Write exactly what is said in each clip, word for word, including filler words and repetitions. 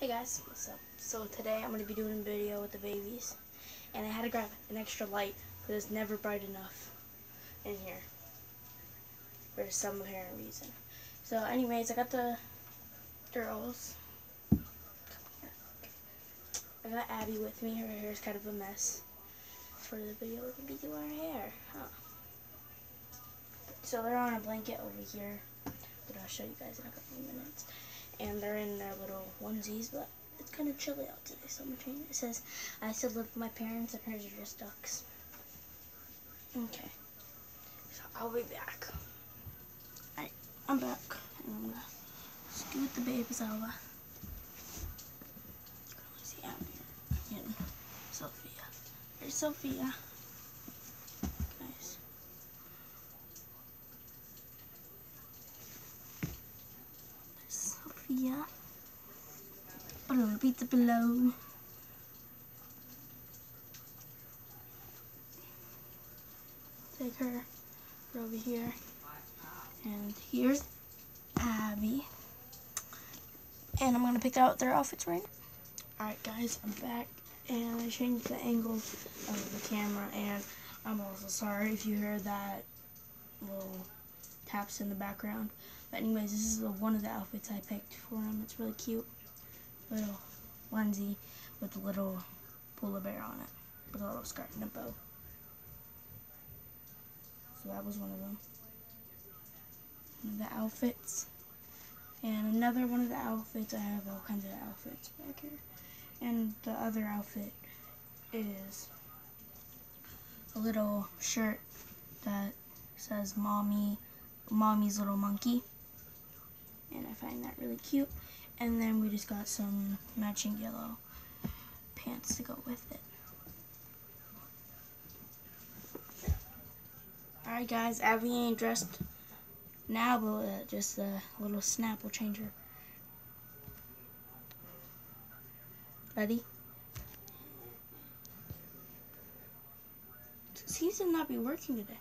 Hey guys, what's up? So today I'm going to be doing a video with the babies, and I had to grab an extra light because it's never bright enough in here for some apparent reason. So anyways, I got the girls. I got Abby with me. Her hair is kind of a mess. For the video, we're going to be doing her hair. Huh. So they're on a blanket over here that I'll show you guys in a couple of minutes. And they're in their little onesies, but it's kind of chilly out today, so I'm going to change it. It says, I still live with my parents, and hers are just ducks. Okay. So I'll be back. Alright, I'm back. And I'm going to scoot the babies over. You can only see Abby and Sophia. There's Sophia. Nice. There's Sophia. A little pizza below. Take her over here. And here's Abby. And I'm going to pick out their outfits right now. Alright guys, I'm back. And I changed the angle of the camera. And I'm also sorry if you heard that little taps in the background. But anyways, this is one of the outfits I picked for them. It's really cute. Little onesie with a little polar bear on it, with a little skirt and a bow. So that was one of them. One of the outfits. And another one of the outfits, I have all kinds of outfits back here. And the other outfit is a little shirt that says Mommy, Mommy's Little Monkey. And I find that really cute. And then we just got some matching yellow pants to go with it. Alright guys, Abby ain't dressed now, but uh, just a little snap will change her. Ready? Seems to not be working today.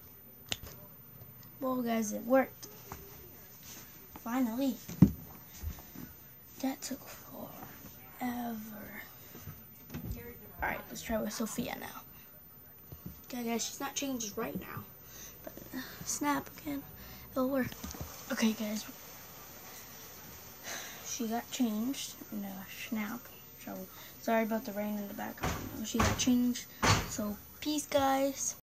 Well guys, it worked. Finally. That took forever. Alright, let's try with Sophia now. Okay guys, she's not changed right now. But uh, snap again. It'll work. Okay guys. She got changed. No, snap. So, sorry about the rain in the background. She got changed. So, peace guys.